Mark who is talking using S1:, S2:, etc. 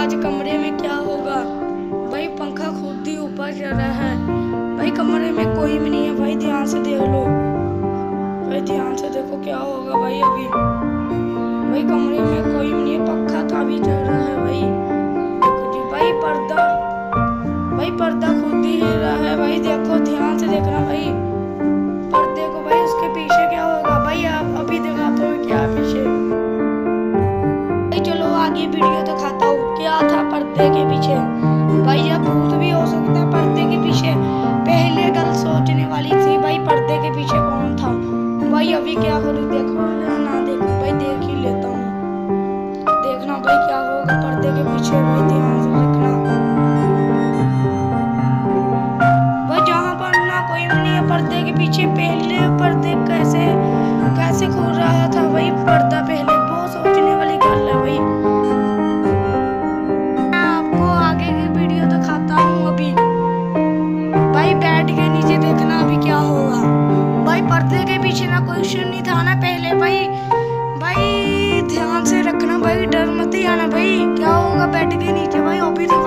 S1: आज कमरे में क्या होगा। भाई पंखा खुद ही ऊपर चल रहा है। भाई कमरे में कोई भी नहीं है। भाई ध्यान से देख लो, भाई ध्यान से देखो क्या होगा। भाई अभी भाई कमरे में कोई भी नहीं है, पंखा तो अभी चल रहा है। भाई देखो जी, भाई पर्दा खुद ही हिल रहा है। भाई देखो ध्यान से देखना भाई पर्दे को। भाई उसके पीछे क्या होगा। भाई आप अभी दिखाते हो क्या पीछे। भाई चलो आगे वीडियो दिखाता हूँ क्या था पर्दे के पीछे। भाई यह भूत भी हो सकता है पर्दे के पीछे। पहले कल सोचने वाली थी भाई पर्दे के पीछे कौन था। भाई अभी क्या करूँ, देखो या ना देखो। भाई देख ही लेता हूँ, देखना भाई क्या होगा पर्दे के पीछे। भाई ध्यान से देखना। भाई जहाँ पर ना कोई भी नहीं है पर्दे के पीछे। पहले पर्दे कैसे खुल रहा था भाई पर्दा पहले। बहुत सोचने वाली गल है भाई। मैं आपको आगे की वीडियो दिखाता हूँ अभी। भाई बेड के नीचे देखना अभी क्या होगा। भाई पर्दे के पीछे ना कोई कुछ नहीं था ना पहले। भाई ध्यान से रखना भाई, डर मत ही आना भाई क्या होगा बेड के नीचे। भाई अभी तो